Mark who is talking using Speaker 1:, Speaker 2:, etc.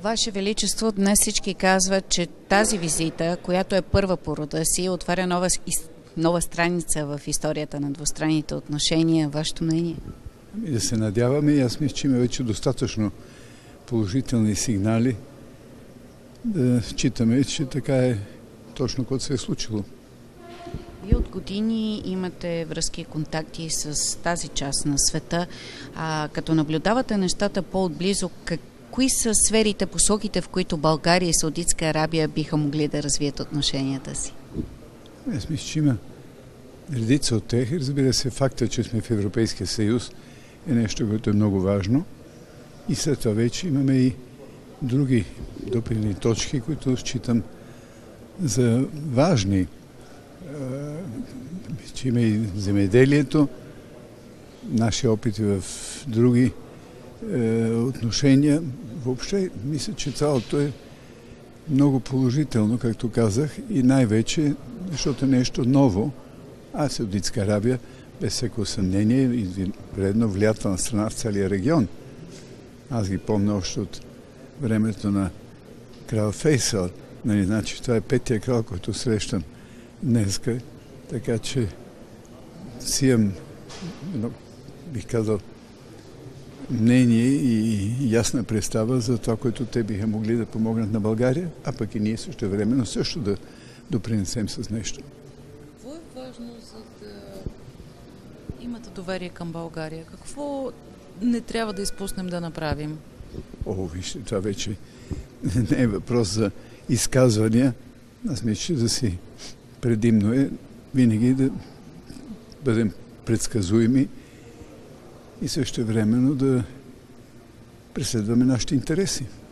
Speaker 1: Ваше Величество, днес всички казват, че тази визита, която е първа по рода си, отваря нова страница в историята на двустранните отношения. Вашето мнение?
Speaker 2: Да се надяваме и аз мисля, че има вече достатъчно положителни сигнали да считаме, че така е точно което се е случило.
Speaker 1: Вие от години имате връзки и контакти с тази част на света. Като наблюдавате нещата по-отблизо, кои са сферите, посоките, в които България и Саудитска Арабия биха могли да развият отношенията си?
Speaker 2: Аз мисля, че има редица от тях. Разбира се, факта, че сме в Европейския съюз е нещо, което е много важно. И след това вече имаме и други допирни точки, които считам за важни. Че има и земеделието, наши опити в други отношения. Въобще, мисля, че цялото е много положително, както казах, и най-вече, защото е нещо ново, а Саудитска Арабия, без всяко съмнение, вредно влиятелна страна в целия регион. Аз ги помня още от времето на крал Фейсал. Значи, това е петия крал, който срещам днеска, така че си имам, бих казал, мнение и ясна представа за това, което те биха могли да помогнат на България, а пък и ние също времено също да допринесем с нещо.
Speaker 3: Какво е важно, за да имате доверие към България? Какво не трябва да изпуснем да направим?
Speaker 2: Вижте, това вече не е въпрос за изказвания. Аз мисля, че да си предимно е винаги да бъдем предсказуеми и също времено да преследваме нашите интереси.